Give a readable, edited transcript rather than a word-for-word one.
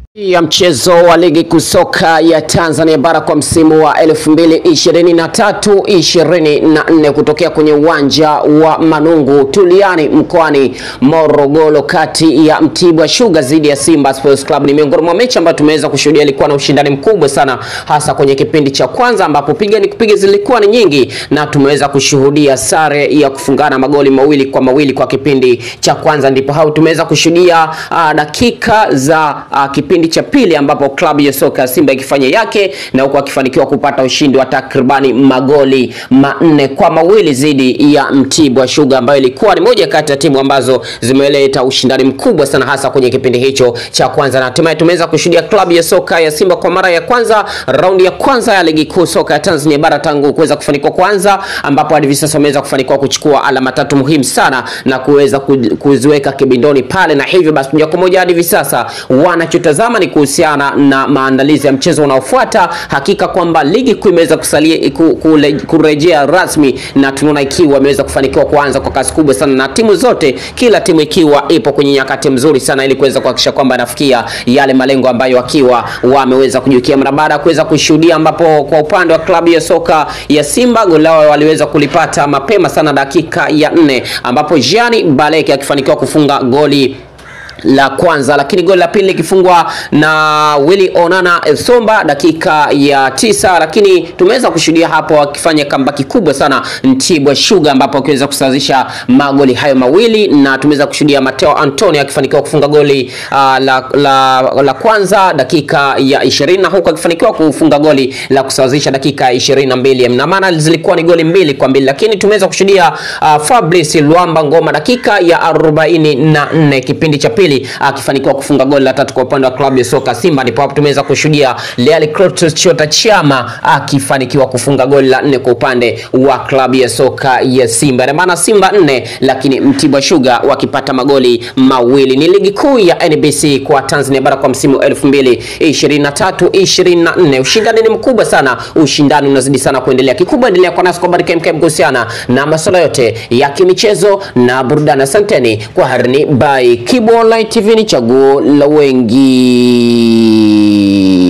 Ya mchezo wa ligi kusoka ya Tanzania bara kwa msimu wa 2023-24 kutokea kwenye uwanja wa Manungu Tuliani mkoani Morogoro kati ya Mtibwa Sugar dhidi ya Simba Sports Club ni miongoni mwa mechi ambayo tumeweza kushuhudia. Ilikuwa na ushindani mkubwa sana hasa kwenye kipindi cha kwanza ambapo piga zilikuwa ni nyingi na tumeweza kushuhudia sare ya kufungana magoli mawili kwa kipindi cha kwanza. Ndipo hao tumeweza kushuhudia dakika za kipindi cha pili ambapo klabu ya soka Simba ikifanya yake na huko akifanikiwa kupata ushindi wa takribani magoli 4-2 dhidi ya Mtibwa Sugar ambayo ilikuwa ni moja kati ya timu ambazo zimeleta ushindani mkubwa sana hasa kwenye kipindi hicho cha kwanza. Na hatimaye tumeweza kushuhudia klabu ya soka ya Simba kwa mara ya kwanza raundi ya kwanza ya ligi kuu soka ya Tanzania bara tangu kuweza kufanikiwa kwanza, ambapo hadi sasa wameweza kufanikiwa kuchukua alama 3 muhimu sana na kuweza kuziweka kibindoni pale, na hivyo basi moja kwa moja hadi sasa wanachotazama ni kuhusiana na maandalizi ya mchezo unaofuata. Hakika kwamba ligi kuu imeweza kusalia kurejea rasmi na tunaona ikiwa imeweza kufanikiwa kuanza kwa kasi kubwa sana na timu zote, kila timu ikiwa ipo kwenye nyakati mzuri sana ili kuweza kuhakikisha kwamba inafikia yale malengo ambayo wakiwa wameweza kujiwekea mara baada ya kuweza kushuhudia, ambapo kwa upande wa klabu ya soka ya Simba goli lao waliweza kulipata mapema sana dakika ya 4 ambapo Jean Baleke akifanikiwa kufunga goli la kwanza, lakini goli la pili likifungwa na Willy Onana Somba dakika ya 9. Lakini tumeweza kushuhudia hapo wakifanya comeback kubwa sana Mtibwa Sugar ambapo wakiweza kusawazisha magoli hayo mawili, na tumeweza kushuhudia Mateo Antonio akifanikiwa kufunga goli la kwanza dakika ya 20 na huko akifanikiwa kufunga goli la kusawazisha dakika ya 22, na maana zilikuwa ni goli 2-2. Lakini tumeweza kushuhudia Fabrice Ngoma dakika ya 44 kipindi cha pili akifanikiwa kufunga goli la 3 kwa upande wa klabu ya soka Simba. Ndipo hapo tumeweza kushuhudia Chota Chama akifanikiwa kufunga goli la 4 kwa upande wa klabu ya soka ya Simba. Na maana Simba 4 lakini Mtibwa Sugar wakipata magoli mawili. Ni ligi kuu ya NBC kwa Tanzania bara kwa msimu 2023-24. Ushindani ni mkubwa sana, ushindani unazidi sana kuendelea. Kikubwa endelea kwa nasi kwa habari KMKM kuhusiana na masuala yote ya kimichezo na burudani. Asanteni kwa harini by Kibo Online TV, ni chaguo la wengi.